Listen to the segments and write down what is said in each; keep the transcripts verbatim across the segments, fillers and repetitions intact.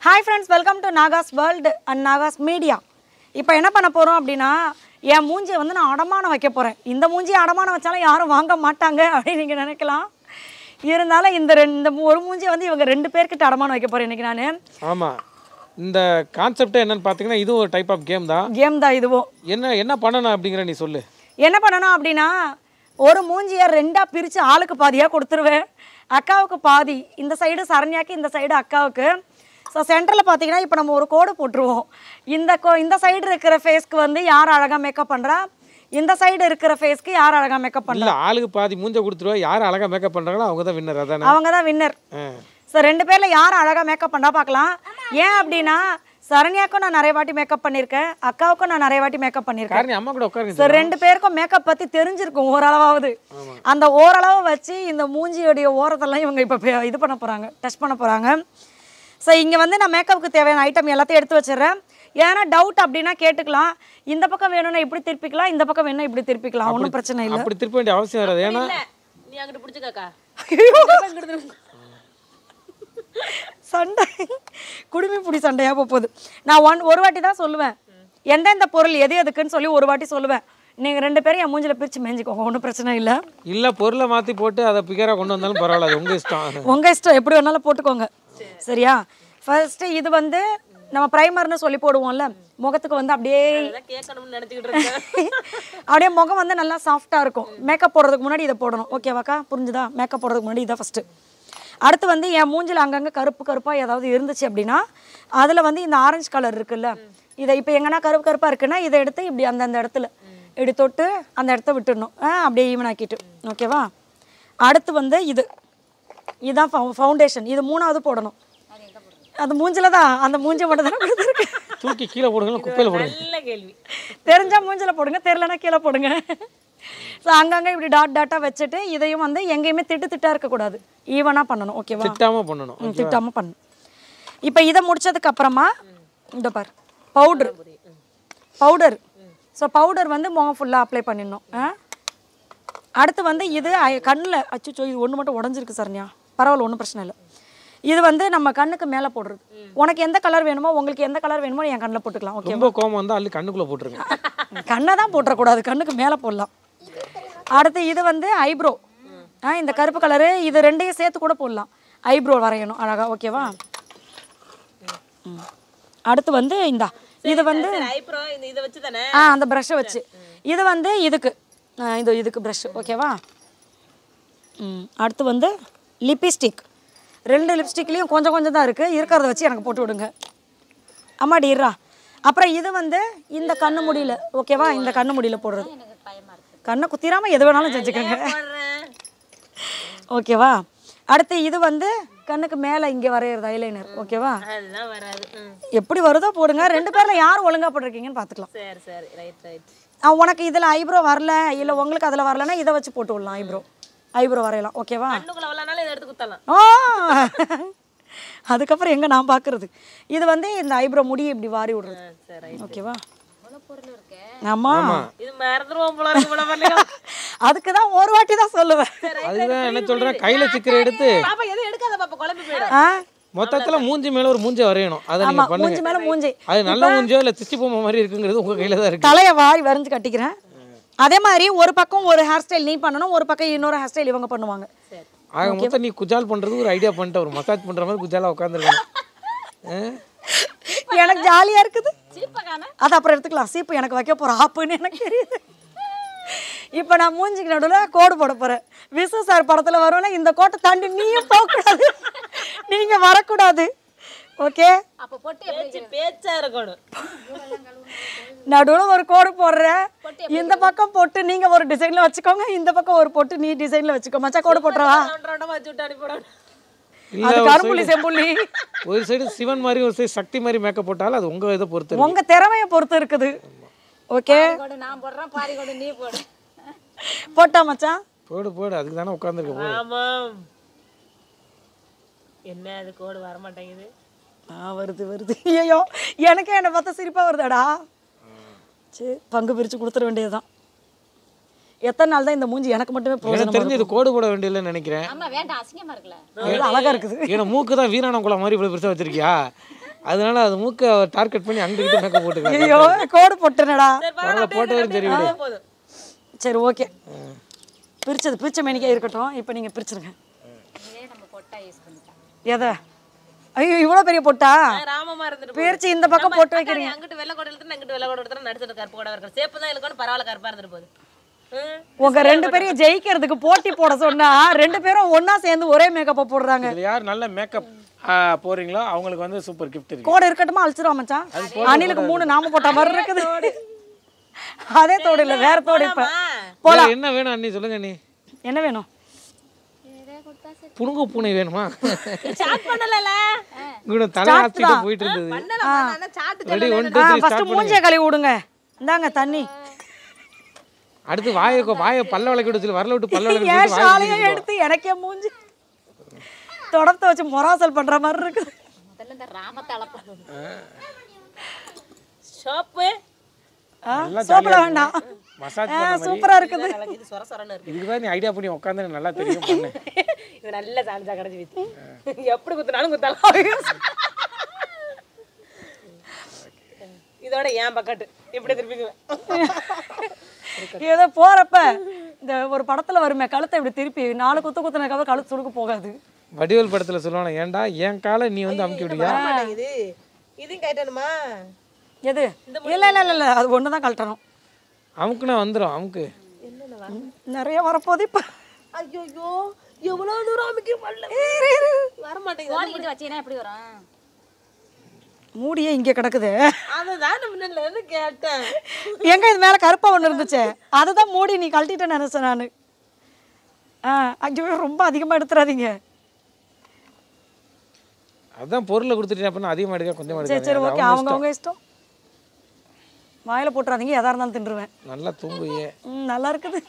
Hi friends, welcome to Nagas World and Nagas Media. இப்போ என்ன பண்ண போறோம் அப்படினா என் மூஞ்சியை வந்து நான் அடமான வைக்க போறேன். இந்த மூஞ்சியை அடமான வச்சாலும் யாரும் வாங்க மாட்டாங்க அப்படி நீங்க நினைக்கலாம். இருந்தாலும் இந்த இந்த ஒரு மூஞ்சியை வந்து இவங்க ரெண்டு பேர்கிட்ட அடமான வைக்க போறேன் இன்னைக்கு நானு. ஆமா. இந்த கான்செப்ட் என்னன்னு பாத்தீங்கன்னா இது ஒரு டைப் ஆஃப் கேம் தான். கேம் தான் இதுவும். என்ன என்ன பண்ணனும் அப்படிங்கற நீ சொல்லு. என்ன பண்ணனும் அப்படினா ஒரு மூஞ்சியை ரெண்டா பிரிச்சு ஆளுக்கு பாதியா கொடுத்துருவேன். அக்காவுக்கு பாதி. இந்த சைடு சரண்யாக்கு இந்த சைடு அக்காவுக்கு. ஸோ சென்டரில் பார்த்தீங்கன்னா இப்போ நம்ம ஒரு கோடு போட்டுருவோம். இந்த கோ இந்த சைடு இருக்கிற ஃபேஸ்க்கு வந்து யார் அழகாக மேக்கப் பண்ணுறா, இந்த சைடு இருக்கிற ஃபேஸ்க்கு யார் அழகாக மேக்கப் பண்ணுறா. ஆளுக்கு பாதி மூஞ்ச கொடுத்துருவா, யார் அழகாக மேக்கப் பண்ணுறாங்களோ அவங்க தான் வின்னர். அதானே அவங்க தான் வின்னர். ஸோ ரெண்டு பேரில் யார் அழகாக மேக்கப் பண்ணா பார்க்கலாம். ஏன் அப்படின்னா சரண்யாக்கும் நான் நிறைய வாட்டி மேக்கப் பண்ணியிருக்கேன், அக்காவுக்கும் நான் நிறைய வாட்டி மேக்கப் பண்ணியிருக்கேன். அம்மா கூட உட்காருங்க. ஸோ ரெண்டு பேருக்கும் மேக்கப் பற்றி தெரிஞ்சிருக்கும் ஓரளவாவது. அந்த ஓரளவு வச்சு இந்த மூஞ்சியோடைய ஓரத்தெல்லாம் இவங்க இப்போ இது பண்ண போகிறாங்க, டச் பண்ண போகிறாங்க. ஸோ இங்கே வந்து நான் மேக்கப்புக்கு தேவையான ஐட்டம் எல்லாத்தையும் எடுத்து வச்சிடுறேன். ஏன்னா டவுட் அப்படின்னா கேட்டுக்கலாம். இந்த பக்கம் வேணும்னா இப்படி திருப்பிக்கலாம், இந்த பக்கம் வேணும்னா இப்படி திருப்பிக்கலாம், ஒன்றும் பிரச்சனை இல்லை. அப்படி திருப்ப வேண்டிய அவசியம் வராது. ஏன்னா நீ அங்கிட்டு பிடிச்சிக்கா சண்டை குடுமி பிடி சண்டையாக போகுது. நான் ஒன் ஒரு வாட்டி தான் சொல்லுவேன் எந்தெந்த பொருள் எது எதுக்குன்னு சொல்லி ஒரு வாட்டி சொல்லுவேன். நீங்கள் ரெண்டு பேரும் என் மூஞ்சில் பிரித்து மேஞ்சிக்கோங்க, ஒன்றும் பிரச்சனை இல்லை. இல்லை பொருளை மாற்றி போட்டு அதை பிகராக கொண்டு வந்தாலும் பரவாயில்ல, அது உங்கள் இஷ்டம். உங்கள் இஷ்டம், எப்படி வேணாலும் போட்டுக்கோங்க. சரியா? ஃபர்ஸ்ட் இது வந்து நம்ம பிரைமர்னு சொல்லி போடுவோம்ல, முகத்துக்கு வந்து அப்படியே அப்படியே முகம் வந்து நல்லா சாஃப்டாக இருக்கும். மேக்கப் போடுறதுக்கு முன்னாடி இதை போடணும். ஓகேவாக்கா, புரிஞ்சுதா? மேக்கப் போடுறதுக்கு முன்னாடி இதை ஃபஸ்ட்டு. அடுத்து வந்து என் மூஞ்சில் அங்கங்கே கருப்பு கருப்பாக ஏதாவது இருந்துச்சு அப்படின்னா அதில் வந்து இந்த ஆரஞ்சு கலர் இருக்குல்ல, இதை இப்போ எங்கன்னா கருப்பு கருப்பாக இருக்குன்னா இதை எடுத்து இப்படி அந்தந்த இடத்துல இப்படி தொட்டு அந்த இடத்த விட்டுடணும். அப்படியே ஈவன் ஆக்கிட்டு. ஓகேவா? அடுத்து வந்து இது இதுதான் ஃபவுண்டேஷன். இது மூணாவது போடணும். அது மூஞ்சில தான், அந்த மூஞ்சி மட்டும் தான் கொடுத்துருக்கேன். தூக்கி கீழே போடுங்க, குப்பையில் போடுங்க. நல்ல கேள்வி. தெரிஞ்சா மூஞ்சில போடுங்க, தெரியலனா கீழே போடுங்க. ஸோ அங்கங்கே இப்படி டாட் டாட்டாக வச்சுட்டு இதையும் வந்து எங்கேயுமே திட்டு திட்டாக இருக்கக்கூடாது, ஈவனாக பண்ணணும். ஓகேவா? திட்டாமல் பண்ணணும். திட்டாமல் பண்ணணும். இப்போ இதை முடிச்சதுக்கு அப்புறமா இந்த பார் பவுடர் பவுடர் ஸோ பவுடர் வந்து முகம் ஃபுல்லாக அப்ளை பண்ணிடணும். அடுத்து வந்து இது கண்ணில் அச்சுச்சோ இது ஒன்று மட்டும் உடஞ்சிருக்கு சரண்யா, பரவாயில்ல, ஒன்றும் பிரச்சனை இல்லை. இது வந்து நம்ம கண்ணுக்கு மேலே போடுறது. உனக்கு எந்த கலர் வேணுமோ, உங்களுக்கு எந்த கலர் வேணுமோ என் கண்ணில் போட்டுக்கலாம். ஓகே, ரொம்ப கோவம் வந்து அள்ளி கண்ணுக்குள்ளே போட்டுருங்க. கண்ணை தான் போட்டுறக்கூடாது, கண்ணுக்கு மேலே போடலாம். அடுத்து இது வந்து ஐப்ரோ. ஆ இந்த கருப்பு கலரு இது ரெண்டையும் சேர்த்து கூட போடலாம். ஐப்ரோ வரையணும் அழகா. ஓகேவா? அடுத்து வந்து இந்த இது வந்து ஆ அந்த ப்ரஷ்ஷை வச்சு இது வந்து இதுக்கு இது இதுக்கு ப்ரஷ். ஓகேவா? ம் அடுத்து வந்து லிப்ஸ்டிக். ரெண்டு லிப்ஸ்டிக்லேயும் கொஞ்சம் கொஞ்சம் தான் இருக்குது, இருக்கிறத வச்சு எனக்கு போட்டு விடுங்க. அம்மாடி இருறா. அப்புறம் இது வந்து இந்த கண்ணு முடியல. ஓகேவா? இந்த கண்ணு முடியல போடுறது. கண்ணை குத்திராமல் எது வேணாலும் செஞ்சுக்கோங்க. ஓகேவா? அடுத்து இது வந்து கண்ணுக்கு மேலே இங்கே வரைகிறது ஐலைனர். ஓகேவா? எப்படி வருதோ போடுங்க. ரெண்டு பேரில் யார் ஒழுங்காக போட்டிருக்கீங்கன்னு பார்த்துக்கலாம். உனக்கு இதில் ஐப்ரோ வரல, இல்லை உங்களுக்கு அதில் வரலன்னா இதை வச்சு போட்டு விடலாம். ஐப்ரோ ஐப்ரோ வரையலாம். ஓகேவா? அதுக்கப்புறம் எங்கே நான் பார்க்குறது. இது வந்து இந்த ஐப்ரோ முடியை இப்படி வாரி விடுறது. ஓகேவா? ஆமா, அதுக்கு தான் ஒரு வாட்டி தான் சொல்லுவேன். அதுதான் என்ன சொல்றேன், கையில சிக்கிற எடுத்து மொத்தத்துல மூஞ்சி மேல ஒரு மூஞ்சி வரையணும். அதை நீங்க பண்ணுங்க. மூஞ்சி மேல மூஞ்சி, அது நல்ல மூஞ்சியோ இல்ல திச்சி பொம்மை மாதிரி இருக்குங்கிறது உங்க கையில தான் இருக்கு. தலைய வாரி வரைஞ்சு கட்டிக்கிறேன். அதே மாதிரி ஒரு பக்கம் ஒரு ஹேர் ஸ்டைல் நீ பண்ணணும், ஒரு பக்கம் இன்னொரு ஹேர் ஸ்டைல் இவங்க பண்ணுவாங்க. ஆக மொத்தம் நீ குஜால் பண்றது ஒரு ஐடியா பண்ணிட்ட, ஒரு மசாஜ் பண்ற மாதிரி குஜாலா உட்காந்துருக்கேன். எனக்கு ஜாலியா இருக்குது. அது அப்புறம் எடுத்துக்கலாம். சீப்பு எனக்கு வைக்க போற ஆப்புன்னு எனக்கு தெரியுது. இப்போ நான் மூஞ்சிக்கு நடுவில் கோடு போட போறேன். விசு சார் படத்துல வரும்னா இந்த கோட்டை தாண்டி நீயும் போகக்கூடாது, நீங்க வரக்கூடாது. ஓகே? நடுவில் ஒரு கோடு போடுறேன். இந்த பக்கம் போட்டு நீங்க ஒரு டிசைன்ல வச்சுக்கோங்க, இந்த பக்கம் ஒரு போட்டு நீ டிசைன்ல வச்சுக்கோ. மச்சா கோடு போட்டுறவா? அது கருப்புள்ளி செம்புள்ளி. ஒரு சைடு சிவன் மாதிரி ஒரு சைடு சக்தி மாதிரி மேக்கப் போட்டாலும் அது உங்க இதை பொறுத்து, உங்க திறமையை பொறுத்து இருக்குது. ஓகே, நான் போடுறேன், பாரி கோடு நீ போடு. போட்டா மச்சான்? போடு போடு, அதுக்கு தானே உட்காந்துருக்க. ஆமா, என்ன அது கோடு வர மாட்டேங்குது. ஆ வருது வருது. ஐயோ எனக்கே என்னை பார்த்தா சிரிப்பா வருதாடா. சரி, பங்கு பிரிச்சு கொடுத்துட வேண்டியதுதான். எத்தனை நாள் தான் இந்த மூஞ்சி எனக்கு மட்டுமே போதும். தெரிஞ்சு இது கோடு போட வேண்டியதுன்னு நினைக்கிறேன். ஆமா வேண்டாம், அசிங்கமா இருக்குல. அழகா இருக்குது. ஏன்னா மூக்கு தான் வீராணம் குளம் மாதிரி இவ்வளவு பெருசா வச்சிருக்கியா? அதனால அது மூக்க டார்கெட் பண்ணி அங்கிட்டு மேக்கப் போட்டுக்கலாம். ஐயோ கோடு போட்டுனடா. பரவாயில்ல போட்டவரும் சரி விடு. சரி ஓகே. பிரிச்சது பிரிச்ச மேனிக்கே இருக்கட்டும். இப்போ நீங்க பிரிச்சிருங்க. இதே நம்ம பொட்டா யூஸ் பண்ணிக்கலாம். எதை? ஐயோ இவ்வளோ பெரிய பொட்டா? ராமமா இருந்துட்டு பிரிச்சு இந்த பக்கம் போட்டு வைக்கிறீங்க. அங்கிட்டு வெள்ளை கோடை எடுத்து அங்கிட்டு வெள்ளை கோடை எடுத்து நடுச்சுட்டு கருப்பு கோடை இருக்கும். சேப்பு தான் இருக்கணும் பரவாயில்ல கருப்பா இருந்துட்டு போகுது. உங்க ரெண்டு பேரையும் ஜெயிக்கிறதுக்கு போட்டி போட சொன்னா ரெண்டு பேரும் ஒண்ணா சேர்ந்து ஒரே மேக்கப்பை போடுறாங்க. இதுல யார் நல்ல மேக்கப் போறீங்களோ அவங்களுக்கு வந்து சூப்பர் கிஃப்ட் இருக்கு. கோடை இருக்கட்டுமா அழிச்சிரும் மச்சான். அணிலுக்கு மூணு நாம போட்ட மாதிரி இருக்குது. அதே தோடு இல்ல வேற தோடு. இப்ப போலாம். என்ன வேணும் அண்ணி சொல்லுங்க அண்ணி. என்ன வேணும்? புனுங்க பூனை வேணுமா? சாட் பண்ணலல. கூட தலை ஆத்திட்டு போயிட்டு இருந்தது. பண்ணலமா நான் chat ready one two three first மூஞ்சிய கழுவி விடுங்க. இந்தாங்க தண்ணி. அடுத்து வாயை வாயை பல்ல விளக்கி விட்டு வரல விட்டு பல்ல விளக்கி விட்டு வாயை எடுத்து எனக்கே மூஞ்சி தொடர்த்த வச்சு மொராசல் பண்ற மாதிரி இருக்கு. முதல்ல இந்த ராமத்தை அளப்பணும். ஷாப்பு சோப்ல வேண்டாம். மசாஜ் பண்ண மாதிரி சூப்பரா இருக்குது. இது சொர சொரன்னு இருக்கு. இதுக்கு தான் நீ ஐடியா பண்ணி உட்கார்ந்து நல்லா தெரியும் பண்ணு. இது நல்ல சான்ஸா கடந்து வித்து. எப்படி குத்துனாலும் குத்தலாம். இதோட ஏன் பக்கட்டு இப்படி திருப்பிக்குவேன். ஏதோ போறப்ப இந்த ஒரு படத்துல வருமே கழுத்தை இப்படி திருப்பி நாலு குத்து குத்துனதுக்காக கழுத்து சுடுக்கு போகாது. வடிவேல் படத்துல சொல்லுவானே ஏன்டா என் காலை நீ வந்து அமுக்கி விடுவியா? இது இதுவும் கட்டணுமா? எது? இல்ல இல்ல இல்ல அது ஒண்ணுதான் கழட்டணும். அமுக்குனா வந்துடும். அமுக்கு நிறைய வரப்போது இப்ப. ஐயோ எவ்வளவு தூரம் அமுக்கி வரல வர மாட்டேங்குது. வாலிக்கிட்டு வச்சீங்கன்னா எப்படி வரும்? மூடியே இங்கே கிடக்குது. அதுதான் முன்னால இருந்து கேட்டேன். எங்க இது மேல கருப்பா ஒண்ணு இருந்துச்சு அதுதான் மூடி நீ கழட்டிட்டேன்னு நினைச்சேன் நானு. ஆ ஐயோ ரொம்ப அதிகமா எடுத்துறாதீங்க. அதான் பொருளை கொடுத்துட்டேன் அப்படின்னா அதிகமாக எடுக்க கொஞ்சமாக சரி எடுக்க. சரி ஓகே அவங்க அவங்க இஷ்டம். வாயில போட்டுறாதீங்க எதா இருந்தாலும் தின்றுவேன். நல்லா தூங்குவியே. ம் நல்லா இருக்குது.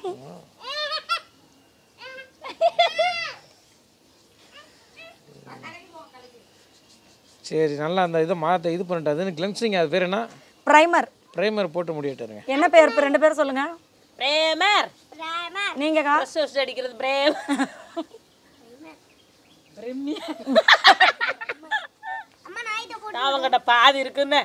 சரி நல்லா அந்த இதை மாற்ற இது பண்ணிட்டு அது கிளென்சிங் அது பேர் என்ன? பிரைமர். பிரைமர் போட்டு முடிட்டுருங்க. என்ன பேர்? இப்போ ரெண்டு பேரும் சொல்லுங்க. பிரேமர். நீங்க கா ஃபர்ஸ்ட் அடிக்கிறது பிரேம். பிரேமியா. அம்மா நாயிட்ட போடு. அவங்கட்ட பாதி இருக்குன்னு.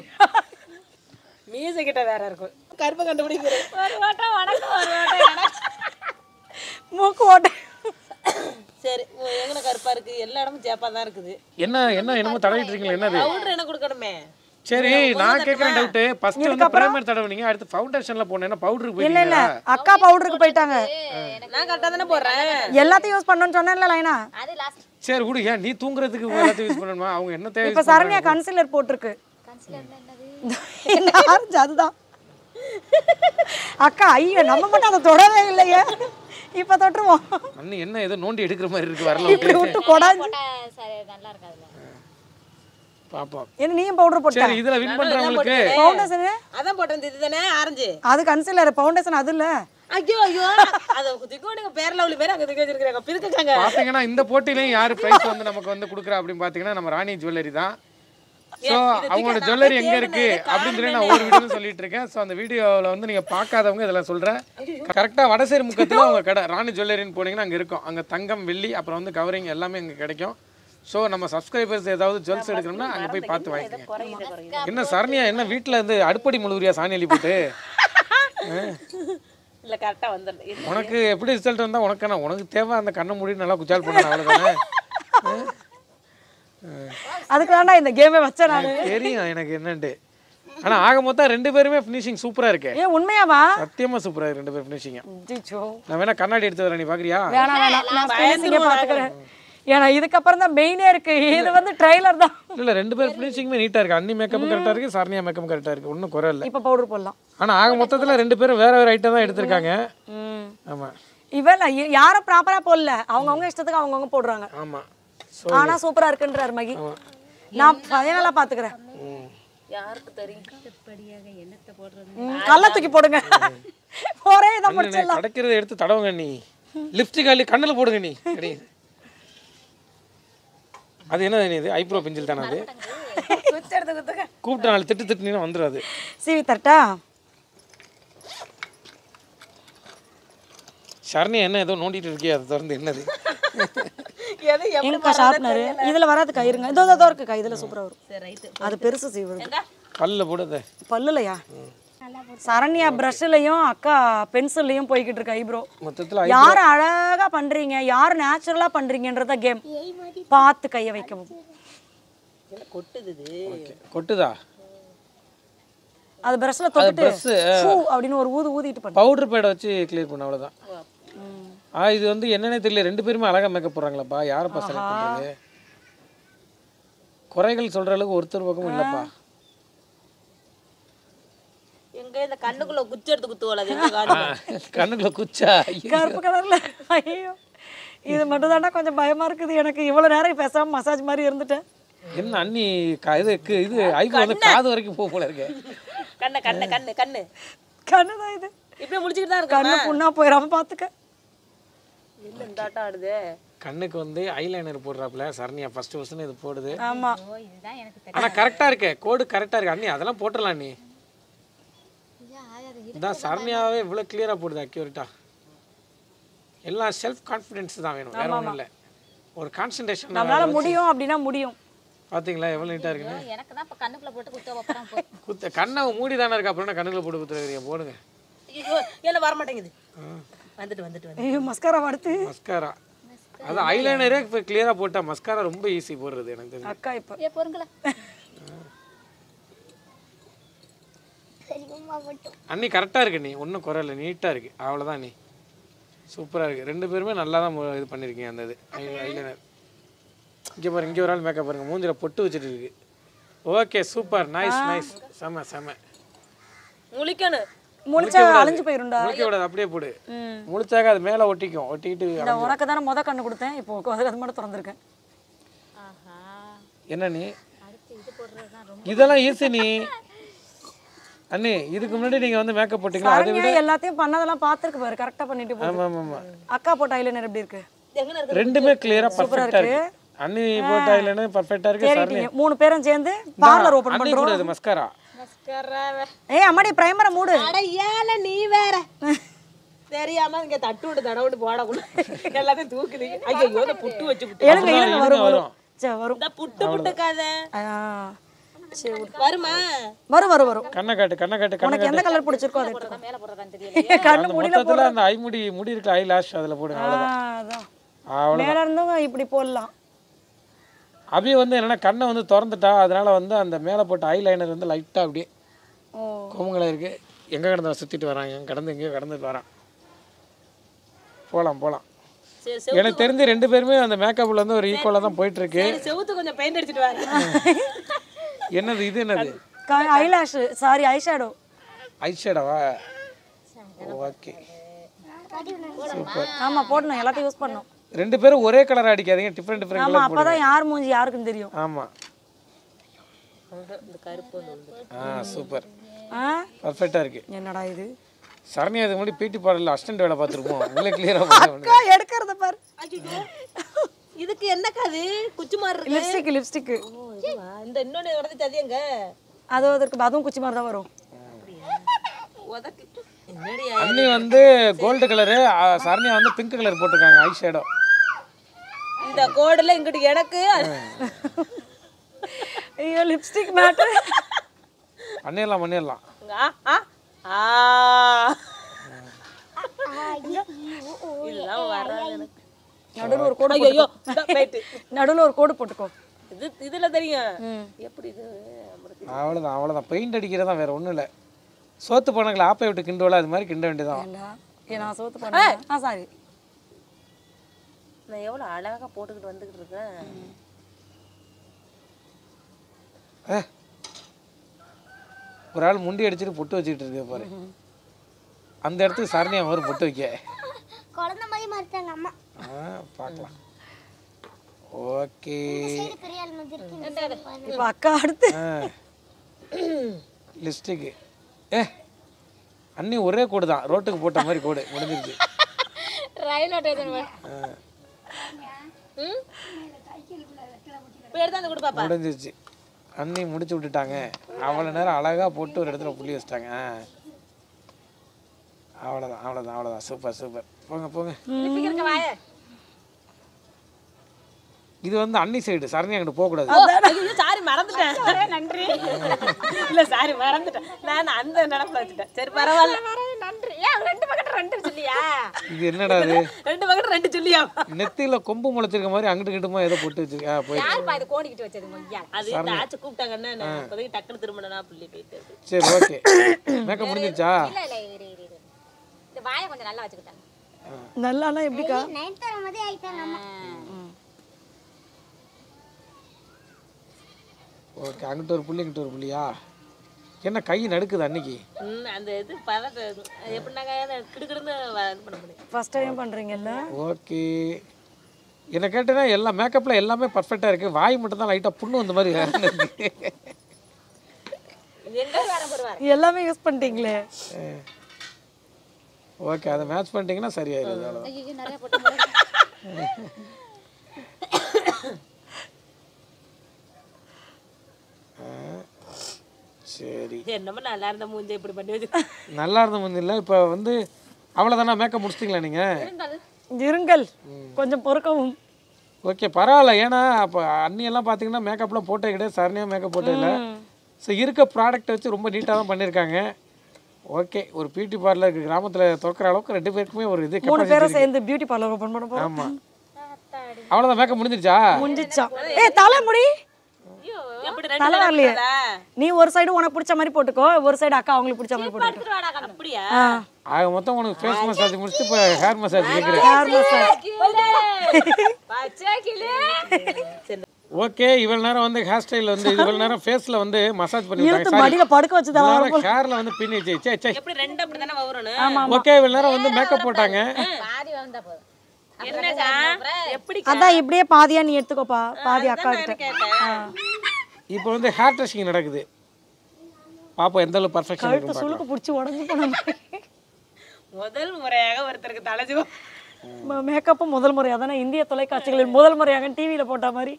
மீசை கிட்ட வேற இருக்கும். கருப்பு கண்டுபிடிக்கிறேன். ஒரு வாட்டா வணக்கம் ஒரு வாட்டா எனக்கு. மூக்கு ஓட்டை. சரி எங்கன கருப்பா இருக்கு எல்லா இடமும் சேப்பா தான் இருக்குது. என்ன என்ன என்னமோ தடவிட்டு இருக்கீங்களா என்னது? பவுடர் என்ன கொடுக்கணுமே? சரி நான் கேக்குறேன் டவுட். ஃபர்ஸ்ட் வந்து பிரைமர் தடவுனீங்க அடுத்து ஃபவுண்டேஷன்ல போனேன்னா பவுடருக்கு இல்ல போயிட்டீங்க. இல்ல அக்கா பவுடருக்கு போயிட்டாங்க. நான் கரெக்ட்டா தான போறேன். எல்லாத்தையும் யூஸ் பண்ணனும்னு சொன்னேன்ல லைனா. அது லாஸ்ட். சரி விடு ஏன் நீ தூங்குறதுக்கு எல்லாத்தையும் யூஸ் பண்ணணுமா? அவங்க என்ன தேவை? இப்ப சரண்யா கன்சீலர் போட்டுருக்கு. கன்சிலர்னா என்னது? என்ன அதுதான். அக்கா ஐயா நம்ம மட்டும் அதை தொடவே இல்லையே. இப்ப தொட்டுருவோம். அண்ணி என்ன ஏதோ நோண்டி எடுக்கிற மாதிரி இருக்கு வரல. இப்படி விட்டு கொடாஞ்சு போட்டா சரி நல்லா இருக்காதுல. பாப்போம். என்ன நீயும் பவுடர் போட்ட? சரி இதுல வின் பண்றவங்களுக்கு ஃபவுண்டேஷன் அதான் போட்டேன் இதுதானே ஆரஞ்சு. அது கன்சீலர் ஃபவுண்டேஷன் அது இல்ல. ஐயோ ஐயோ அத திக்கோடுங்க பேர்ல உள்ள பேர் அங்க திக்க வச்சிருக்காங்க பிரிக்கங்க. பாத்தீங்கன்னா இந்த போட்டிலயும் யாரு பிரைஸ் வந்து நமக்கு வந்து குடுக்குறா அப்படின்னு பாத்தீங்கன்னா நம்ம ராணி ஜுவல்லரி தான். ஸோ அவங்களோட ஜுவல்லரி எங்க இருக்கு அப்படின்னு சொல்லி நான் ஒரு வீடியோ சொல்லிட்டு இருக்கேன். ஸோ அந்த வீடியோவில் வந்து நீங்க பார்க்காதவங்க இதெல்லாம் சொல்றேன். கரெக்டாக வடசேரி முக்கத்தில் அவங்க கடை ராணி ஜுவல்லரின்னு போனீங்கன்னா அங்கே இருக்கும். அங்கே தங்கம் வெள்ளி அப்புறம் வந்து கவரிங் எல்லாமே அங்கே கிடைக்கும். ஸோ நம்ம சப்ஸ்கிரைபர்ஸ் ஏதாவது ஜுவல்ஸ் எடுக்கணும்னா அங்கே போய் பார்த்து வாங்கிக்கோங்க. என்ன சரண்யா என்ன வீட்டில் இருந்து அடுப்படி முழுவரியா சாணி எழுதி போட்டு? இல்ல கரெக்டா வந்துடுது. உனக்கு எப்படி ரிசல்ட் வந்தா உனக்கு என்ன உனக்கு தேவை அந்த கண்ணை மூடி நல்லா குச்சால் பண்ண அவ்வளோதானே. அதுக்கு தான்டா இந்த கேமே வச்சேன் நான். தெரியும் எனக்கு என்னன்ட்டு. ஆனா ஆக மொத்தம் ரெண்டு பேருமே ஃபினிஷிங் சூப்பரா இருக்கு. ஏ உண்மையாவா? சத்தியமா சூப்பரா இருக்கு ரெண்டு பேரும் ஃபினிஷிங். ஜிச்சோ நான் வேணா கண்ணாடி எடுத்து வரேன் நீ பாக்குறியா? வேணாம் வேணாம் நான் ஃபினிஷிங்கே பாத்துக்கறேன். ஏனா இதுக்கு அப்புறம் தான் மெயினே இருக்கு. இது வந்து ட்ரைலர் தான். இல்ல ரெண்டு பேர் ஃபினிஷிங்மே நீட்டா இருக்கு. அன்னி மேக்கப் கரெக்ட்டா இருக்கு, சரண்யா மேக்கப் கரெக்ட்டா இருக்கு. ஒண்ணும் குறை இல்ல. இப்போ பவுடர் போடலாம். ஆனா ஆக மொத்தத்துல ரெண்டு பேரும் வேற வேற ஐட்டம் தான் எடுத்துருக்காங்க. ம் ஆமா. இவல யாரும் ப்ராப்பரா போடல. அவங்க அவங்க இஷ்டத்துக்கு அவங்க அவங்க போடுறாங்க. ஆமா. ஆனா சூப்பரா இருக்குன்றார் மகி. நான் ஃபைனலா பாத்துக்கறேன். யாருக்கு தெரியும்? படியாக என்னத்தை போடுறது? கல்ல தூக்கி போடுங்க. ஒரே இத முடிச்சலாம். கடக்கிறத எடுத்து தடவுங்க நீ. லிப்ஸ்டிக் அள்ளி கண்ணுல போடுங்க நீ. அடி. அது என்ன இது? ஐப்ரோ பென்சில் தான அது? குத்து எடுத்து குத்துங்க. கூப்பிட்டு நாலு திட்டு திட்டுனீனா வந்துரும் அது. சீவி தட்டா? சரண்யா என்ன ஏதோ நோண்டிட்டு இருக்கியா? அது திறந்து என்னது? எது எப்படி எங்கக்கா ஷார்ப்னர் இதுல வராது கயிருங்க இதோ இதோ இருக்கு கை இதுல சூப்பரா வரும் சரி ரைட் அது பெருசு சீவுறது பல்ல போடுது பல்லுலையா சரண்யா பிரஷ்லையும் அக்கா பென்சில்லையும் போய்கிட்டு இருக்கு ஐப்ரோ மொத்தத்துல யார் அழகா பண்றீங்க யார் நேச்சுரலா பண்றீங்கன்றத கேம் பார்த்து கைய வைக்கவும் என்ன கொட்டுது இது கொட்டுதா அது பிரஷ்ல தொட்டுட்டு பிரஷ் ஃபூ அப்படின்னு ஒரு ஊது ஊதிட்டு பண்ணு பவுடர் பேடை வச்சு கிளியர் பண்ண அவ்வளவுதான் ஆ இது வந்து என்னன்னே தெரியல ரெண்டு பேருமே அழகா மேக்கப் போடுறாங்களாப்பா யாரப்பா செலக்ட் பண்றது குறைகள் சொல்ற அளவுக்கு ஒருத்தர் பக்கமும் இல்லப்பா எங்க இந்த கண்ணுக்குள்ள குச்சி எடுத்து குத்துவல அது எங்க காணுங்க கண்ணுக்குள்ள குச்சா கருப்பு கலர்ல ஐயோ இது மட்டும் தாண்டா கொஞ்சம் பயமா இருக்குது எனக்கு இவ்வளவு நேரம் பேசாம மசாஜ் மாதிரி இருந்துட்டேன் என்ன அண்ணி க- இது கு- இது ஐக்கு வந்து காது வரைக்கும் போக போல இருக்கு கண்ணு கண்ணு கண்ணு கண்ணு கண்ணுதான் இது இப்படியே முடிச்சுக்கிட்டு தான் இருக்கா கண்ணு புண்ணா போயிடாம பாத்துக்க இல்ல இந்த ஆட்டம் ஆடுது கண்ணுக்கு வந்து ஐலைனர் போடுறாப்புல சரண்யா ஃபர்ஸ்ட் ஃபர்ஸ்ட்னு இது போடுது ஆமா ஓ இதுதான் எனக்கு ஆனா கரெக்டா இருக்கு கோடு கரெக்டா இருக்கு அண்ணி அதெல்லாம் போட்டுடலாம் நீ இதான் சரண்யாவே இவ்வளவு கிளியரா போடுது அக்யூரேட்டா எல்லாம் செல்ஃப் கான்ஃபிடன்ஸ் தான் வேணும் வேற ஒண்ணும் இல்ல ஒரு கான்சென்ட்ரேஷன் நம்மளால முடியும் அப்படின்னா முடியும் பாத்தீங்களா எவ்வளவு நீட்டா இருக்கு எனக்கு தான் இப்ப கண்ணுக்குள்ள போட்டு குத்த வைப்பறேன் போ குத்த கண்ணை மூடி தானே இருக்கு அப்புறம் கண்ணுக்குள்ள போட்டு குத்துறீங்க போடுங்க ஐயோ என்ன வர மாட்டேங்குது வந்துட்டு வந்துட்டு வந்து ஐயோ மஸ்காரா அடுத்து மஸ்காரா அது ஐலைனரே இப்போ கிளியரா போட்டா மஸ்காரா ரொம்ப ஈஸி போடுறது எனக்கு தெரிஞ்சு அக்கா இப்ப ஏ பொறுங்களா அண்ணி கரெக்டா இருக்கு நீ ஒன்றும் குறையில நீட்டா இருக்கு அவ்வளவுதான் நீ சூப்பரா இருக்கு ரெண்டு பேருமே நல்லா தான் மு- இது பண்ணிருக்கீங்க அந்த இது ஐலைனர் இங்க பாருங்க இங்க ஒரு ஆள் மேக்கப் பாருங்க மூஞ்சில பொட்டு வச்சுட்டு இருக்கு ஓகே சூப்பர் நைஸ் நைஸ் செம செம முழிக்கணும் முழிச்சா அழிஞ்சு போயிருண்டா முழிக்க விடாது அப்படியே போடு ம். முழிச்சாக்க அது மேல ஒட்டிக்கும் ஒட்டிக்கிட்டு இந்த உனக்கு தானே முத கண்ணு கொடுத்தேன் இப்போ அது அது மட்டும் திறந்திருக்கேன் ஆஹா என்ன நீ அடுத்து இது போடுறது தான் ரொம்ப இதெல்லாம் ஈஸி நீ அண்ணி இதுக்கு முன்னாடி நீங்க வந்து மேக்கப் போட்டீங்களா அதை விட சரண்யா எல்லாத்தையும் பண்ணதெல்லாம் பார்த்துருக்கு பாரு கரெக்டா பண்ணிட்டு போ ஆமா ஆமா ஆமா அக்கா போட்ட ஐலைனர் எப்படி இருக்கு எங்கன இருக்கு ரெண்டுமே கிளியரா பர்ஃபெக்ட்டா இருக்கு அண்ணி போட்ட ஐலைனர் பர்ஃபெக்ட்டா இருக்கு சரண்யா தேடிட்டீங்க மூணு பேரும் சேர்ந்து பார்லர் ஓபன் அண்ணி பண்றோம் கூட இது மஸ்காரா மஸ்கராவே ஏய் அம்மாடி பிரைமரை மூடு அட ஏல நீ வேற தெரியாம இங்க தட்டு விட்டு தட விட்டு போடக்குள்ள எல்லாத்தையும் தூக்குறீங்க ஐயோ இந்த புட்டு வச்சு புட்டு எழுங்க எழுங்க வரும் வரும் சரி வரும் இந்த புட்டு புட்டுக்காத ஆ, சரி விடு. வருமா வரும் வரும் வரும் கண்ணை காட்டு கண்ணை காட்டு கண்ணை உனக்கு எந்த கலர் பிடிச்சிருக்கோ அதை எடுத்துக்கோ. மேல போடுறதான்னு தெரியல கண்ணு அந்த முடியல மொத்தத்துல அந்த ஐ முடி முடி இருக்கு ஐ லாஷ் அதுல போடுங்க ஆ, அவ்வளவுதான் அதான் அவ்வளவு மேல இருந்தும் இப்படி போடலாம் அபி வந்து என்னன்னா கண்ணை வந்து திறந்துட்டா அதனால வந்து அந்த மேல போட்ட ஐ லைனர் வந்து லைட்டா அப்படியே ஓ கோமங்கலம் இருக்கு எங்க கடந்து சுத்திட்டு வராங்க கடந்து எங்கேயோ கடந்துட்டு வரான் போலாம் போலாம் சரி செவு எனக்கு தெரிஞ்சு ரெண்டு பேருமே அந்த மேக்கப்ல வந்து ஒரு ஈக்குவலா தான் போயிட்டு இருக்கு சரி, செவுத்து கொஞ்சம் பெயிண்ட் அடிச்சிட்டு வாங்க என்னது இது என்னது ஐலாஷ் சாரி ஐஷேடோ ஐஷேடவா ஓகே சூப்பர் ஆமா போடணும் எல்லாத்தையும் யூஸ் பண்ணணும் ரெண்டு பேரும் ஒரே கலர் அடிக்காதீங்க டிஃப்ரெண்ட் டிஃப்ரெண்ட் ஆமா கலர் போடுங்க அப்பதான் யார் மூஞ்சி யாருக்குன்னு தெரியும் ஆமா இந்த கருப்பு வந்து ஆ சூப்பர் ஆ பர்ஃபெக்ட்டா இருக்கு என்னடா இது சரண்யா இதுக்கு முன்னாடி பிடி பார்லர்ல அசிஸ்டன்ட் வேலை பார்த்துருப்போம் உங்களே கிளியரா பண்ணுங்க அக்கா எடுக்கிறத பாரு ஐயோ இதுக்கு என்னக்கா அது குச்சி மாதிரி இருக்கு லிப்ஸ்டிக் லிப்ஸ்டிக் ஓ, இதுவா? இந்த இன்னொன்னு உடஞ்சிச்சு அது எங்க அது அதற்கு அதுவும் குச்சி மாதிரி தான் வரும் உதக்கு என்னடி அண்ணி வந்து கோல்டு கலரு சரண்யா வந்து பிங்க் கலர் போட்டிருக்காங்க ஐ ஷேடோ இந்த கோடுல இங்கிட்டு எனக்கு ஐயோ லிப்ஸ்டிக் மேட்டர் பண்ணிடலாம் பண்ணிடலாம் ஆ ஆ ஆ இதெல்லாம் வராது எனக்கு நடுவுல ஒரு கோடு ஐயோ போயிட்டு நடுவுல ஒரு கோடு போட்டுக்கோ இது இதுல தெரியும் எப்படி இது நம்மளுக்கு அவ்வளோதான் அவ்வளோதான் பெயிண்ட் அடிக்கிறதா வேற ஒன்றும் இல்லை சோத்து போனாங்களே ஆப்பை விட்டு கிண்டுவல அது மாதிரி கிண்ட வேண்டியதான் ஏண்டா ஏ நான் சோத்து பண்ணேன் ஆ சாரி நான் எவ்வளவு அழகா போட்டுக்கிட்டு வந்துகிட்டு இருக்கேன் ஒரு ஆள் முண்டி அடிச்சுட்டு பொட்டு வச்சுக்கிட்டு இருக்க பாரு அந்த இடத்துக்கு சரண்யா மாதிரி பொட்டு வைக்க குழந்தை மாதிரி மாறிட்டாங்க அம்மா ஆ பார்க்கலாம் ஓகே பெரிய ஆள் மாதிரி இருக்கு இப்போ அக்கா அடுத்து லிஸ்ட்டுக்கு ஏ அண்ணி ஒரே கோடு தான் ரோட்டுக்கு போட்ட மாதிரி கோடு முடிஞ்சிருச்சு ரயில் ஓட்டேதன் ம் போய் எடுத்து கொடு பாப்பா முடிஞ்சிருச்சு அண்ணி முடிச்சு விட்டுட்டாங்க அவ்வளோ நேரம் அழகாக போட்டு ஒரு இடத்துல புள்ளி வச்சிட்டாங்க அவ்வளோதான் அவ்வளோதான் அவ்வளோதான் சூப்பர் சூப்பர் போங்க போங்க இருக்க வாயே இது வந்து அன்னி சைடு, சரண்யா அங்கிட்டு போகக்கூடாது. சாரி மறந்துட்டேன். நன்றி. இல்ல சாரி மறந்துட்டேன். நான் அந்த நினைப்புல வச்சுட்டேன். சரி பரவாயில்ல. நன்றி. ஏன் ரெண்டு பக்கத்துல ரெண்டு சொல்லியா? இது என்னடா இது? ரெண்டு பக்கத்துல ரெண்டு சொல்லியா? நெத்தியில கொம்பு முளைச்சிருக்க மாதிரி அங்கிட்டு கிட்டுமா ஏதோ போட்டு வச்சிருக்கா போய். யாருப்பா இது கோணிக்கிட்டு வச்சது ஐயா? அது இந்த ஆச்சு கூப்பிட்டாங்கன்னா நான் அப்போதைக்கு டக்குனு திரும்பினா புள்ளி போயிட்டு. சரி ஓகே. மேக்கப் முடிஞ்சிருச்சா? இல்ல இல்ல இரு இரு இரு. இந்த வாயை கொஞ்சம் நல்லா வச்சுக்கிட்டாங்க. நல்லானா எப்படிக்கா? நைன் தர மாதிரி ஆயிட்டாங்க அம்மா. ஓகே, அங்கிட்டு ஒரு புள்ளி இங்கிட்டு ஒரு புள்ளியா? என்ன கை நடுக்குது அன்னைக்கு? ம் அந்த இது பதட்ட எப்படினாங்க கிடுக்கிடுன்னு இது பண்ண முடியும். ஃபர்ஸ்ட் டைம் பண்றீங்கல்ல? ஓகே. என்ன கேட்டேன்னா எல்லா மேக்கப்பில் எல்லாமே பர்ஃபெக்டாக இருக்குது, வாய் மட்டும் தான் லைட்டாக புண்ணு வந்த மாதிரி இருக்கு. எங்க வேற போடுவார். எல்லாமே யூஸ் பண்ணிட்டீங்களே. ஓகே, அதை மேட்ச் பண்ணிட்டீங்கன்னா சரியாயிருது. ஐயோ நிறைய போட்டு. சரி, என்னமோ நல்லா இருந்த மூஞ்ச இப்படி பண்ணி வச்சு. நல்லா இருந்த முந்தி இல்லை. இப்போ வந்து அவ்வளோதானா மேக்கப் முடிச்சிட்டிங்களா நீங்கள்? இருங்கள், கொஞ்சம் பொறுக்கவும். ஓகே பரவாயில்ல. ஏன்னா அப்போ அண்ணியெல்லாம் பார்த்தீங்கன்னா மேக்கப்லாம் போட்டே கிடையாது, சரணியாக மேக்கப் போட்டே இல்லை. ஸோ இருக்க ப்ராடக்ட்டை வச்சு ரொம்ப நீட்டாக தான் பண்ணியிருக்காங்க. ஓகே, ஒரு பியூட்டி பார்லருக்கு கிராமத்தில் திறக்கிற அளவுக்கு ரெண்டு பேருக்குமே ஒரு இது மூணு பேரும் சேர்ந்து பியூட்டி பார்லர் ஓபன் பண்ண போறோம். ஆமாம், அவ்வளோதான். மேக்கப் முடிஞ்சிருச்சா? முடிஞ்சிச்சா? ஏய் தலைமுடி எப்படி தலை ரெண்டு வரலையே. நீ ஒரு சைடு உனக்கு பிடிச்ச மாதிரி போட்டுக்கோ, ஒரு சைடு அக்கா அவங்களுக்கு பிடிச்ச மாதிரி போட்டுக்கோ. அப்படியா? ஆக மொத்தம் உனக்கு ஃபேஸ் மசாஜ் முடிச்சுட்டு இப்போ ஹேர் மசாஜ் கேட்குறேன். Hair massage. பச்சை கிளி. ஓகே, இவ்வளவு நேரம் வந்து ஹேர் ஸ்டைல் வந்து இவ்வளவு நேரம் ஃபேஸ்ல வந்து மசாஜ் பண்ணி இழுத்து விட்டாங்க. மடியில படுக்க வச்சு தான் ஹேர்ல வந்து பின்னி வச்சு சே சே. எப்படி ரெண்டு அப்படி தானே வரணும்? ஓகே, இவ்வளவு நேரம் வந்து மேக்கப் போட்டாங்க. பாதி வந்தா போதும். என்னடா எப்படி அதான் இப்படியே பாதியா நீ எடுத்துக்கோப்பா, பாதி அக்கா கிட்ட. கேட்டேன். இப்போ வந்து ஹேர் ட்ரெஸ்ஸிங் நடக்குது. பாப்பா எந்த அளவுக்கு பர்ஃபெக்ஷன் கழுத்து இருக்கு சுளுக்கு பிடிச்சி உடஞ்சி போன மாதிரி. முதல் முறையாக ஒருத்தருக்கு தலைஜோ மேக்கப்பும் முதல் முறையாக தானே இந்திய தொலைக்காட்சிகளில் முதல் முறையாக டிவியில் போட்ட மாதிரி.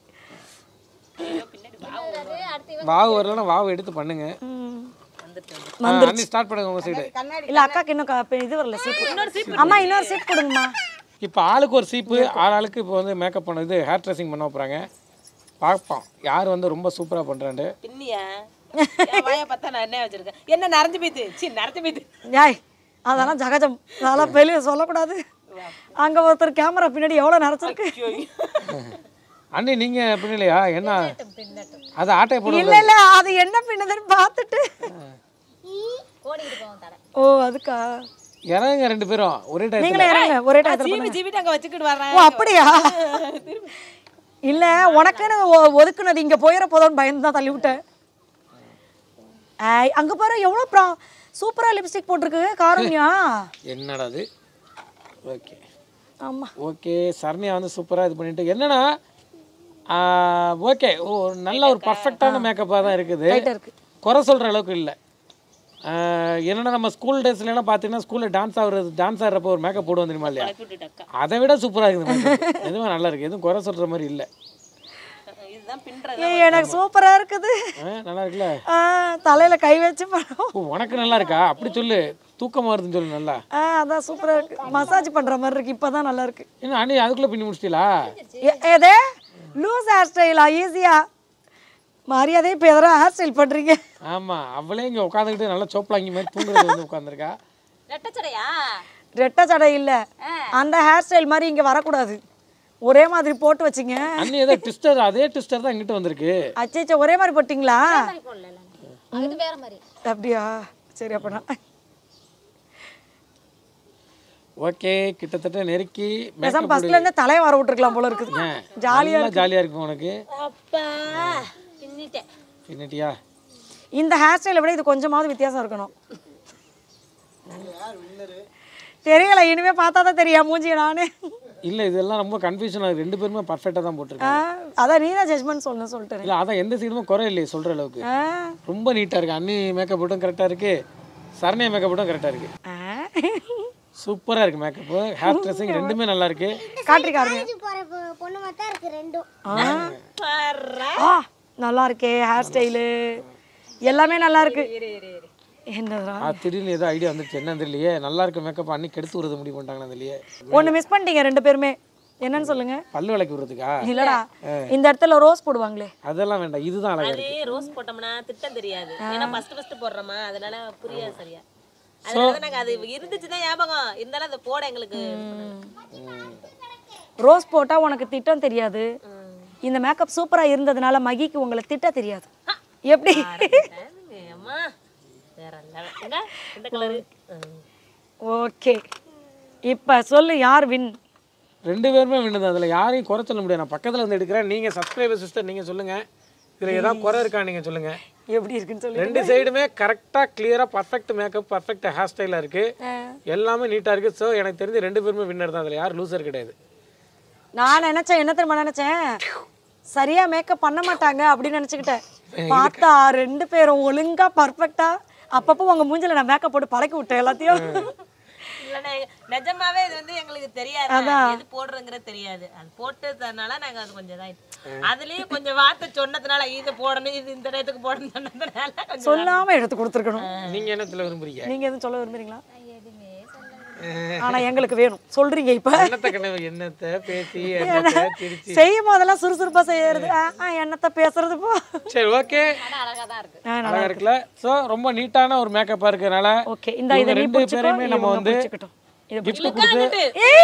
வாவு வரலன்னா வாவு எடுத்து பண்ணுங்க. அண்ணி ஸ்டார்ட் பண்ணுங்க உங்க சைடு. இல்ல அக்காக்கு இன்னும் க- இப்ப இது வரல சீப்பு. அம்மா இன்னொரு சீப் கொடுங்கம்மா. இப்போ ஆளுக்கு ஒரு சீப்பு, ஆறு ஆளுக்கு இப்போ வந்து மேக்கப் பண்ணது ஹேர் ட்ரெஸ்ஸிங் பண்ண போறாங்க. பார்ப்போம் யார் வந்து ரொம்ப சூப்பரா பண்றாண்டு. பின்னியா என் வாயை பார்த்தா நான் என்ன வச்சிருக்கேன்? என்ன நரைஞ்சு போயிட்டு சி நரைஞ்சு போயிட்டு. ஏய் அதெல்லாம் ஜகஜம், அதெல்லாம் வெளியே சொல்லக்கூடாது. அங்க ஒருத்தர் கேமரா பின்னாடி எவ்வளவு நினைச்சிருக்கு. அண்ணி நீங்க பின்னலையா? என்ன அது ஆட்டை போட இல்ல இல்ல அது என்ன பின்னதுன்னு பார்த்துட்டு. கோணிக்கிட்டு போவோம் தலை. ஓ அதுக்கா? இறங்குங்க ரெண்டு பேரும் ஒரே டைம். நீங்களே இறங்க ஒரே டயத்துல ஜீவி பண்ணுங்க. ஜீவிட்டு அங்க வச்சுக்கிட்டு வர்றேன். ஓ அப்படியா? இல்ல உனக்குன்னு ஒ- ஒதுக்குனது இங்க போயிட போதோன்னு பயந்து தான் தள்ளி விட்டேன். ஐய் அங்க பாரு எவ்வளவு ப்ரா சூப்பரா லிப்ஸ்டிக் போட்டிருக்கு காருண்யா. என்னடா அது? ஓகே ஆமா ஓகே, சரண்யா வந்து சூப்பராக இது பண்ணிட்டு என்னன்னா ஓகே, ஓ நல்ல ஒரு பர்ஃபெக்டான மேக்கப்பாக தான் இருக்குது, ரைட்டா இருக்கு. குறை சொல்கிற அளவுக்கு இல்லை. என்னன்னா நம்ம ஸ்கூல் டேஸ்லாம் பார்த்தீங்கன்னா ஸ்கூலில் டான்ஸ் ஆகுறது டான்ஸ் ஆடுறப்போ ஒரு மேக்கப் போடுவோம் தெரியுமா இல்லையா? அதை விட சூப்பராக இருக்குது. எதுவும் நல்லா இருக்குது, எதுவும் குறை சொல்கிற மாதிரி இல்லை. இதுதான் பின்றது. ஏய் எனக்கு சூப்பரா இருக்குது. ஆ, நல்லா இருக்குல்ல? ஆ, தலையில கை வச்சு படம். ஓ உனக்கு நல்லா இருக்கா? அப்படி சொல்லு, தூக்கமாக வருதுன்னு சொல்லு. நல்லா ஆ அதான் சூப்பரா இருக்கு. மசாஜ் பண்ற மாதிரி இருக்கு. இப்பதான் நல்லா இருக்கு. என்ன அண்ணி அதுக்குள்ளே பின்னி முடிச்சிட்டீங்களா? ஏ- ஏதே லூஸ் ஹேர் ஸ்டைலா ஈஸியா? மரியாதை இப்போ எதனா ஹேர் ஸ்டைல் பண்றீங்க? ஆமாம், அவளே இங்கே உட்காந்துக்கிட்டு நல்லா சோப்பலாங்கி மாதிரி தூங்குறது வந்து உட்காந்துருக்கா. ரெட்டச்சடையா? ரெட்டை சடை இல்ல, அந்த ஹேர் ஸ்டைல் மாதிரி இங்க வரக்கூடாது. ஒரே மாதிரி போட்டு வச்சிங்க. அண்ணி ஏதோ ட்விஸ்டர், அதே ட்விஸ்டர் தான் இங்கிட்ட வந்திருக்கு. அச்சே ஒரே மாதிரி போட்டிங்களா? மாதிரி போடல இல்ல. அது வேற மாதிரி. அப்படியா? சரி அப்பனா ஓகே, கிட்டத்தட்ட நெருக்கி பேசாம ஃபர்ஸ்ட்ல இருந்து தலைய வர விட்டுருக்கலாம் போல இருக்குது. ஜாலியா ஜாலியா இருக்கும் உனக்கு. அப்பா பின்னிட்டேன். பின்னிட்டியா? இந்த ஹேர் ஸ்டைலை விட இது கொஞ்சமாவது வித்தியாசம் இருக்கணும். தெரியல, இனிமே பார்த்தா தான் தெரியும் மூஞ்சிய நானே. இல்ல இதெல்லாம் ரொம்ப கன்ஃபியூஷன் ஆகுது. ரெண்டு பேருமே பர்ஃபெக்டா தான் ஆ, போட்டிருக்காங்க. அதான் நீ தான் ஜட்ஜ்மெண்ட் சொல்லணும் சொல்லிட்டேன். இல்ல அதான் எந்த சீனுமே குறை இல்லையே சொல்ற அளவுக்கு. ஆ, ரொம்ப நீட்டா இருக்கு. அண்ணி மேக்கப் போட்டும் கரெக்டா இருக்கு, சரண்யா மேக்கப் போட்டும் கரெக்டா இருக்கு. ஆ. சூப்பரா இருக்கு மேக்கப், ஹேர் ட்ரெஸ்ஸிங் ரெண்டுமே நல்லா இருக்கு. காட்டிருக்காரு. காலேஜ் போற பொ- பொண்ணு மாதிரி தான் இருக்கு ரெண்டும். ஆ, நல்லா இருக்கே ஹேர் ஸ்டைலு, எல்லாமே நல்லா இருக்கு. என்னடா ஆ, திடீர்னு ஏதோ ஐடியா வந்துருச்சு, என்ன தெரியலையே. நல்லா இருக்க மேக்கப் அன்னி கெடுத்து விடுறது முடிவு பண்ணிட்டாங்கன்னு தெரியலையே. ஒன்று மிஸ் பண்ணிட்டீங்க ரெண்டு பேருமே. என்னன்னு சொல்லுங்க. பல்லு விளக்கி விடுறதுக்கா? இல்லடா, இந்த இடத்துல ரோஸ் போடுவாங்களே அதெல்லாம் வேண்டாம், இதுதான் அழகா அது இருக்கு. ரோஸ் போட்டோம்னா திட்டம் தெரியாது. ஏன்னா ஃபர்ஸ்ட் ஃபர்ஸ்ட் போடுறோமா, அதனால புரியாது சரியா. அதனால நாங்க அது இருந்துச்சுதான் ஞாபகம் இருந்தாலும் அதை போட எங்களுக்கு ரோஸ் போட்டா உனக்கு திட்டம் தெரியாது. இந்த மேக்கப் சூப்பரா இருந்ததுனால மகிக்கு உங்களை திட்ட தெரியாது. எப்படி? அம்மா வேற என்ன இந்த கலர். ஓகே, இப்ப சொல்லு யார் வின்? ரெண்டு பேருமே வின்னுது, அதில் யாரையும் குறை சொல்ல முடியாது. நான் பக்கத்தில் வந்து எடுக்கிறேன். நீங்கள் சப்ஸ்கிரைபர் சிஸ்டர் நீங்கள் சொல்லுங்கள், இதில் ஏதாவது குறை இருக்கா நீங்கள் சொல்லுங்கள். எப்படி இருக்குன்னு சொல்லு. ரெண்டு சைடுமே கரெக்டாக கிளியராக பர்ஃபெக்ட் மேக்கப், பர்ஃபெக்ட் ஹேர் ஸ்டைலாக இருக்குது, எல்லாமே நீட்டாக இருக்குது. ஸோ எனக்கு தெரிஞ்சு ரெண்டு பேருமே வின்னர் தான், அதில் யார் லூசர் கிடையாது. நான் நினைச்சேன், என்ன தெரியுமா நினைச்சேன், சரியா மேக்கப் பண்ண மாட்டாங்க அப்படின்னு நினைச்சுக்கிட்டேன். பார்த்தா ரெண்டு பேரும் ஒழுங்கா பர்ஃபெக்டா அப்பப்போ உங்க மூஞ்சில நான் மேக்கப் போட்டு பழக்கி விட்டேன் எல்லாத்தையும். இல்லைன்னா நிஜமாவே இது வந்து எங்களுக்கு தெரியாது, எது போடுறதுங்கிறது தெரியாது. அது போட்டதுனால நாங்க அது கொஞ்சம் தான் அதுலயும் கொஞ்சம் வார்த்தை சொன்னதுனால இதை போடணும், இது இந்த நேரத்துக்கு போடணும் சொன்னதுனால சொல்லாம எடுத்து கொடுத்துருக்கணும். நீங்கள் என்ன சொல்ல விரும்புறீங்க? நீங்க எதுவும் சொல்ல விரும்புறீங்களா? ஆனா எங்களுக்கு வேணும் சொல்றீங்க. இப்ப என்னத்தை கனவு, என்னத்தை பேசி என்னத்தை சிரிச்சு செய்யும் போதெல்லாம் சுறுசுறுப்பா செய்யறது, என்னத்தை பேசுறது போ. சரி ஓகே, அழகா தான் இருக்கு. நல்லா இருக்குல்ல. ஸோ ரொம்ப நீட்டான ஒரு மேக்கப்பா இருக்கிறதுனால ஓகே, இந்த இதை நீ ரெண்டு பிடிச்சுக்கோ, பேரையுமே நம்ம இவங்க வந்து பிடிச்சுக்கிட்டோம். இதை கிஃப்ட் கொடுத்து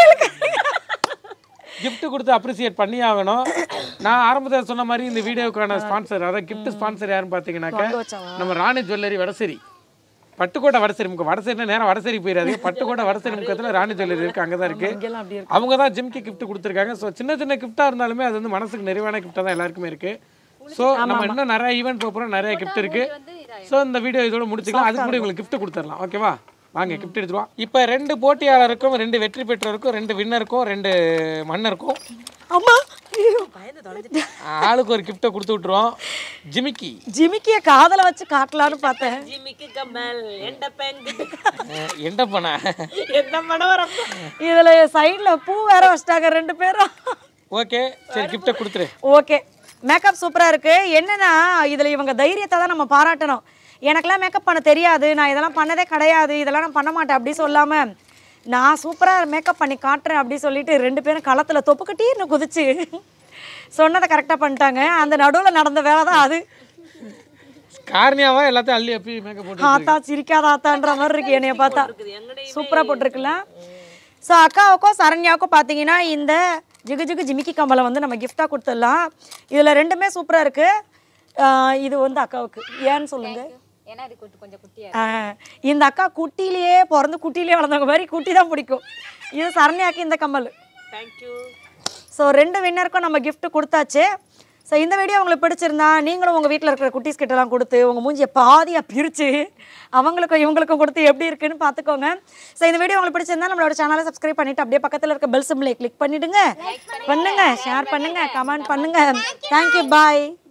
கிஃப்ட் கொடுத்து அப்ரிசியேட் பண்ணி ஆகணும். நான் ஆரம்பத்தில் சொன்ன மாதிரி இந்த வீடியோக்கான ஸ்பான்சர், அதாவது கிஃப்ட் ஸ்பான்சர் யாருன்னு பார்த்தீங்கன்னாக்கா நம்ம ராணி ஜுவல்லரி வடசேரி, பட்டுக்கோட்டை வடசேரி முகம். வடசேரினா நேரம் வடசேரி போயிடாது, பட்டுக்கோட்டை வடசேரி முகத்தில் ராணி ஜுவல்லரி இருக்குது, அங்கே தான் இருக்குது. இங்கெல்லாம் அப்படி இருக்கு. அவங்க தான் ஜிம்கி கிஃப்ட் கொடுத்துருக்காங்க. ஸோ சின்ன சின்ன கிஃப்டாக இருந்தாலுமே அது வந்து மனசுக்கு நிறைவான கிஃப்டாக தான் எல்லாருக்குமே இருக்குது. ஸோ நம்ம இன்னும் நிறைய ஈவெண்ட் போகிறோம், நிறைய கிஃப்ட் இருக்குது. ஸோ இந்த வீடியோ இதோட முடிச்சுக்கலாம். அதுக்கு முன்னாடி உங்களுக்கு கிஃப்ட் கொடுத்துடலாம். ஓகேவா? வாங்க கிஃப்ட் எடுத்துருவோம். இப்போ ரெண்டு போட்டியாளருக்கும், ரெண்டு வெற்றி பெற்றோருக்கும், ரெண்டு வின்னருக்கும், ரெண்டு மன்னருக்கும் அம்மா ஆளுக்கு ஒரு கிஃப்ட்டை கொடுத்து விட்டுருவோம். ஜிமிக்கி ஜிமிக்கிய காதல வச்சு காட்டலான்னு பார்த்தேன். ஜிமிக்கி கம்மல் எண்ட பெண் என்ன பண்ண என்ன பண்ண வர இதுல சைடுல பூ வேற வச்சிட்டாங்க ரெண்டு பேரும். ஓகே சரி, கிஃப்ட்டை கொடுத்துரு. ஓகே, மேக்கப் சூப்பரா இருக்கு. என்னன்னா இதுல இவங்க தைரியத்தை தான் நம்ம பாராட்டணும். எனக்கெல்லாம் மேக்கப் பண்ண தெரியாது, நான் இதெல்லாம் பண்ணதே கிடையாது, இதெல்லாம் நான் பண்ண மாட்டேன் அப்படி சொல்லாம நான் சூப்பராக மேக்கப் பண்ணி காட்டுறேன் அப்படி சொல்லிட்டு ரெண்டு பேரும் களத்தில் தொப்பு கட்டின்னு குதிச்சு சொன்னதை கரெக்டாக பண்ணிட்டாங்க. அந்த நடுவில் நடந்த வேலை தான் அது. காரணியாவா எல்லாத்தையும் அள்ளி அப்பி மேக்கப் போட்டு ஆத்தா சிரிக்காத ஆத்தான்ற மாதிரி இருக்கு என்னைய பார்த்தா. சூப்பராக போட்டிருக்குல்ல. ஸோ அக்காவுக்கும் சரண்யாவுக்கும் பார்த்தீங்கன்னா இந்த ஜிகு ஜிகு ஜிமிக்கி கம்பலை வந்து நம்ம கிஃப்டாக கொடுத்துடலாம். இதில் ரெண்டுமே சூப்பராக இருக்குது. இது வந்து அக்காவுக்கு ஏன்னு சொல்லுங்கள். ஏன்னா இது கொஞ்சம் குட்டியா இந்த அக்கா குட்டிலேயே பிறந்து குட்டிலேயே வளர்ந்தவங்க மாதிரி குட்டி தான் பிடிக்கும். இது சரண்யாக்கு இந்த கம்மல். தேங்க்யூ. ஸோ ரெண்டு வின்னருக்கும் நம்ம கிஃப்ட் கொடுத்தாச்சு. ஸோ இந்த வீடியோ உங்களுக்கு பிடிச்சிருந்தா நீங்களும் உங்கள் வீட்டில் இருக்கிற குட்டீஸ் கிட்டலாம் கொடுத்து உங்கள் மூஞ்சியை பாதியாக பிரித்து அவங்களுக்கும் இவங்களுக்கும் கொடுத்து எப்படி இருக்குன்னு பார்த்துக்கோங்க. ஸோ இந்த வீடியோ உங்களுக்கு பிடிச்சிருந்தா நம்மளோட சேனலை சப்ஸ்கிரைப் பண்ணிவிட்டு அப்படியே பக்கத்தில் இருக்க பெல் சிம்பிளை கிளிக் பண்ணிவிடுங்க. பண்ணுங்கள், ஷேர் பண்ணுங்கள், கமெண்ட் பண்ணுங்கள். தேங்க்யூ, பாய்.